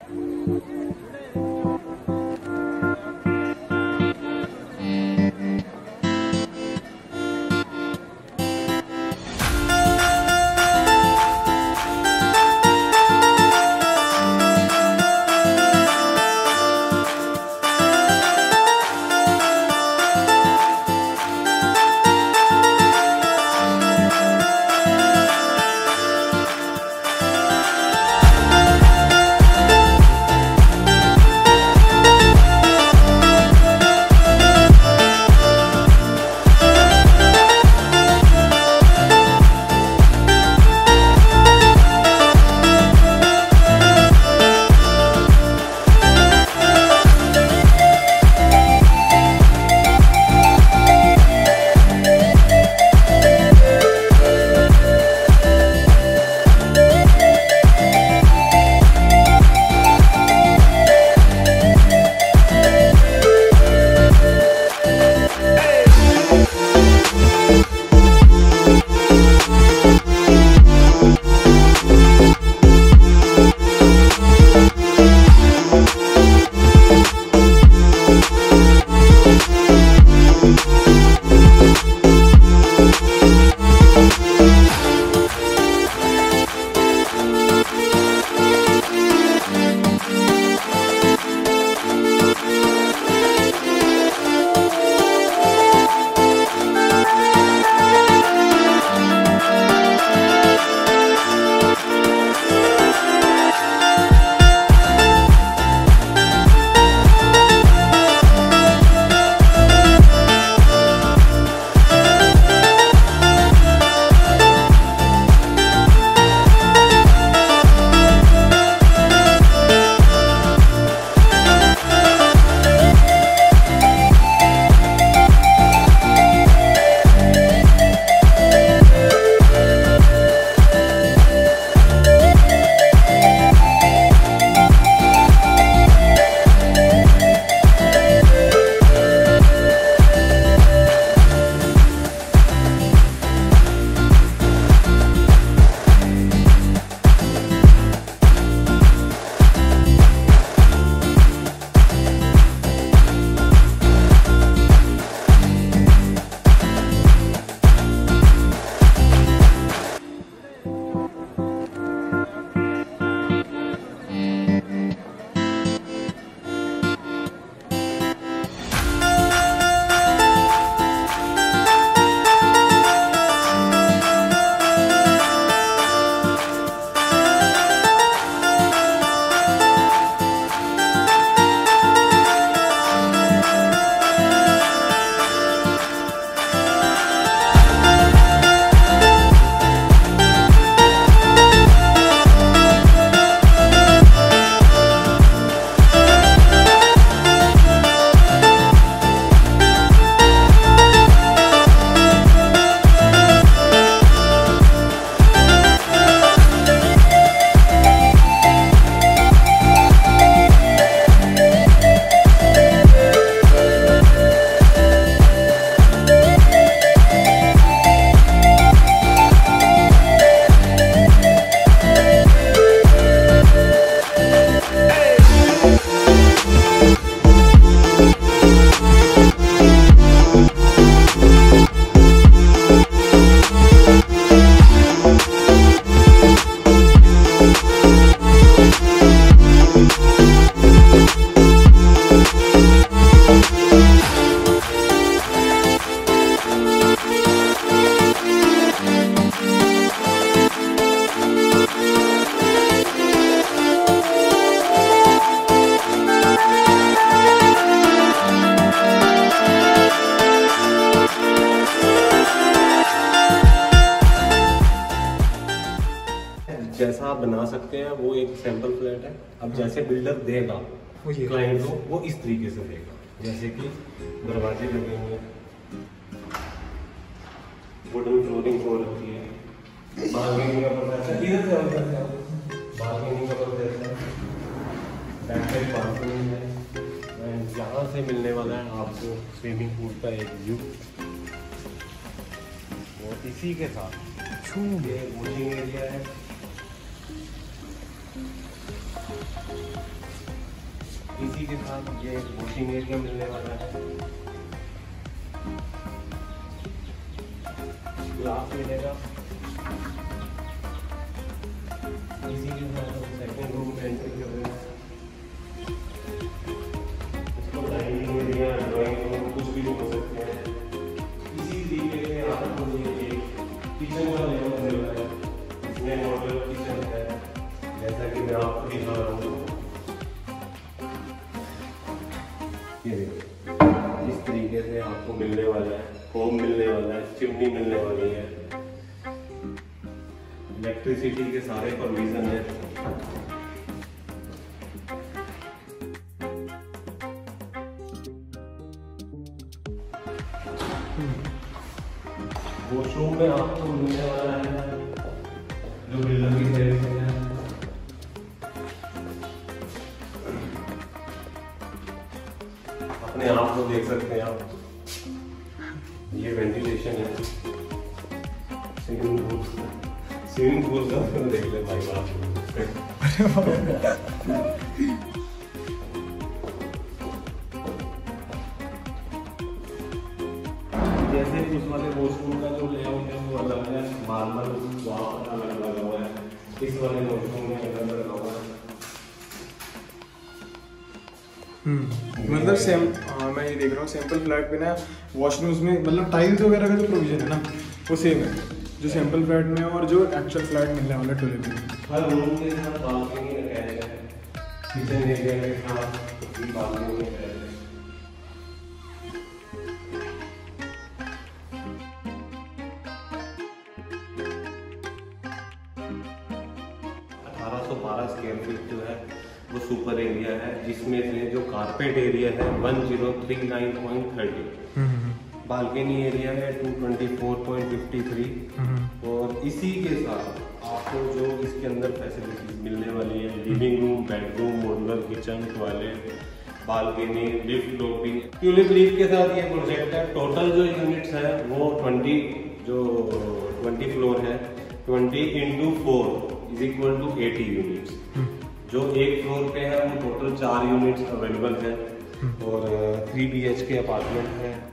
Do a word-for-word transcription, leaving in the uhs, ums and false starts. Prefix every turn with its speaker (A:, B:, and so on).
A: जैसा आप बना सकते हैं वो एक सैंपल फ्लैट है। अब जैसे बिल्डर देगा क्लाइंट को, वो इस तरीके से देगा, जैसे कि दरवाजे लगे हुए, वुडन फ्लोरिंग हो रखी है, बालकनी का प्रोसेस इधर से होता है, बालकनी का प्रोसेस बैक साइड बालकनी है, एंड यहाँ से मिलने वाला है आपको स्विमिंग पूल का एक व्यू। और इसी के साथ ये वॉचिंग एरिया है। इसी के साथ ये वॉशिंग एरिया मिलने वाला है, ग्लास मिलेगा। इसी के साथ हम सेकंड रूम में एंटर कर रहे हैं। इसको डाइनिंग एरिया, ड्राइंग रूम कुछ भी हो सकते हैं। इसी तरीके से आपको ये किचन का लेवल मिल रहा है, इसमें मॉडल किचन है जैसा कि मैं आपको दिखा रहा हूँ। ये देखिए इस तरीके से आपको मिलने वाला है, होम मिलने वाला है, चिमनी मिलने वाली है, इलेक्ट्रिसिटी के सारे प्रोविजन है। वॉशरूम में आपको मिलने वाला है जो बिल्डर की तरफ से है। अपने आप को देख सकते हैं आप, ये वेंटिलेशन है। स्विमिंग पूल स्विमिंग पूल का तो देख ले भाई बाप। जैसे उस वाले वॉशरूम का जो लेआउट है वो अलग है, मार्बल वहाँ पर अलग लगा हुआ है, इस वाले वॉशरूम में अलग लगा हुआ है।
B: हम्म मतलब सेम, हाँ मैं ये देख रहा हूँ सैंपल फ्लैट पे ना वॉशरूम्स में मतलब टाइल्स वगैरह का जो प्रोविजन है ना वो सेम है जो सैंपल फ्लैट में और जो एक्चुअल फ्लैट मिलने वाला टॉयलेट में।
A: हर रूम के साथ बालकनी अटैच है, किचन एरिया के साथ बालकनी अटैच है। अठारह सौ बारह स्क्वायर फीट जो है वो सुपर एरिया है, जिसमें से जो कारपेट एरिया है one zero three nine point thirty, balcony area है two twenty four point fifty three. और इसी के साथ आपको जो इसके अंदर फैसिलिटीज मिलने वाली है, living room, bedroom, modular kitchen, toilet, balcony, lift, lobby, tulip leaf के साथ ये प्रोजेक्ट है। टोटल जो यूनिट्स है वो ट्वेंटी जो ट्वेंटी फ्लोर है, twenty into four is equal to eighty units. जो एक फ्लोर पे है वो टोटल चार यूनिट्स अवेलेबल है और three B H K apartment है।